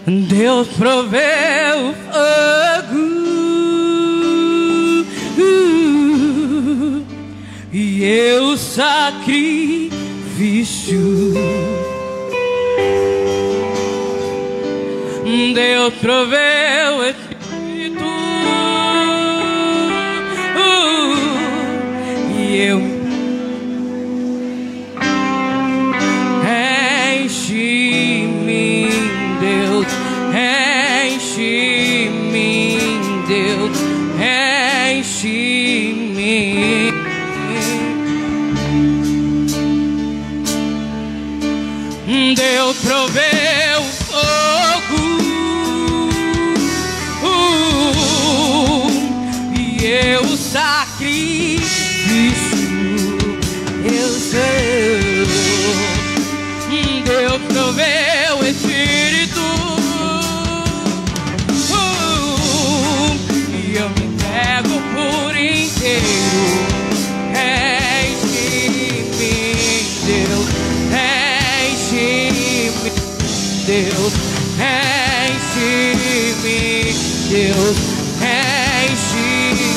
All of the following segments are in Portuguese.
Deus proveu fogo e eu sacrifício. Deus proveu Espírito e eu enche-me, Deus, enche-me, Deus, enche-me. Deus proveu fogo e eu sacrifício. Eu sei. Deus proveu Espírito e eu me entrego por inteiro. Enche-me, Deus, enche-me, Deus, enche-me, Deus, enche-me.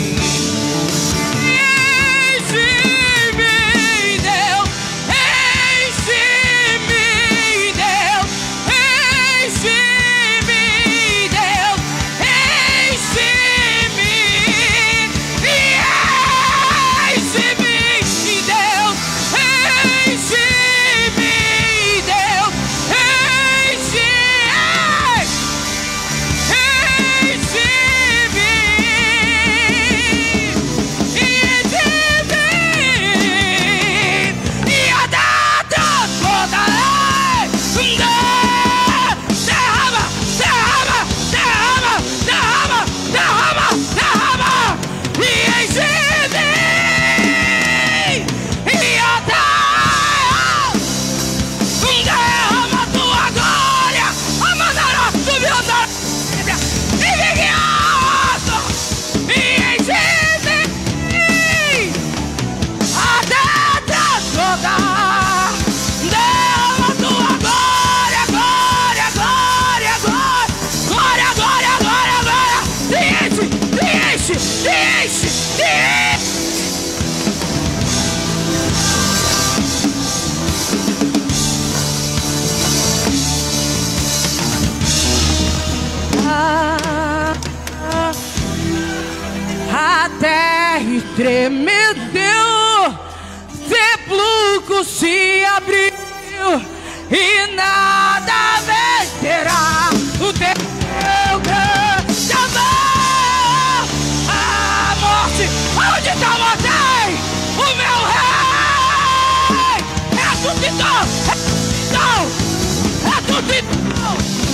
A terra tremeu, sepulcro se abriu e nada vencerá o teu grande amor. A morte, onde está o rei? O meu rei ressuscitou, ressuscitou,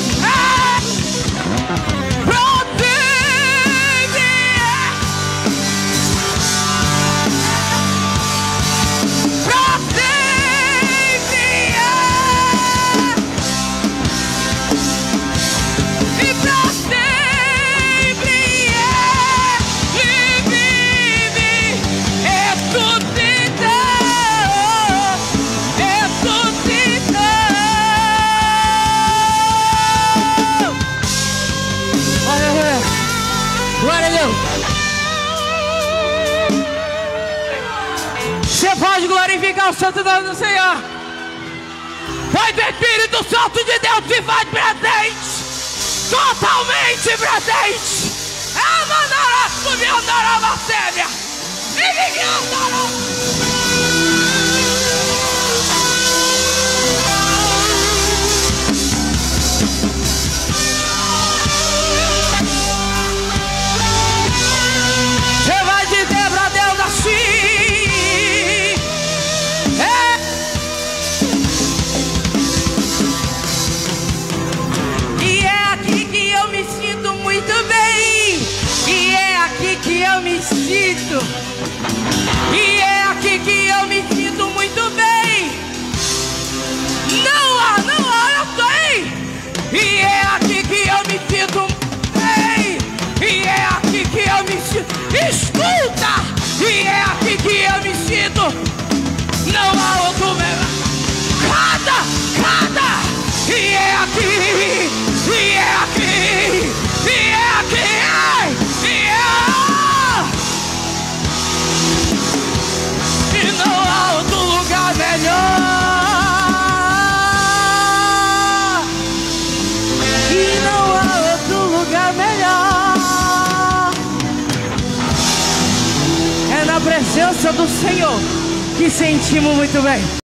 glória a Deus. Você pode glorificar o santo nome do Senhor. Pois o Espírito Santo de Deus se faz presente, totalmente presente. Amandará, subir, andará, Marcélia. E ninguém andará. E é aqui que eu me sinto muito bem. Não há, eu tô aí. E é aqui que eu me sinto muito bem. E é aqui que eu me sinto. Escuta! E é aqui que eu me sinto. Não há outro melhor. Cada. E é aqui. presença do Senhor que sentimos muito bem.